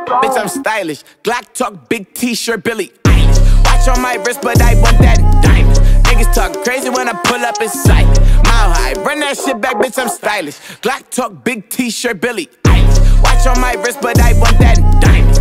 Bitch, I'm stylish. Glock talk, big t-shirt, Billie Eilish. Watch on my wrist, but I want that diamond. Niggas talk crazy when I pull up in sight. Mile high, run that shit back, bitch, I'm stylish. Glock talk, big t-shirt, Billie Eilish. Watch on my wrist, but I want that diamond.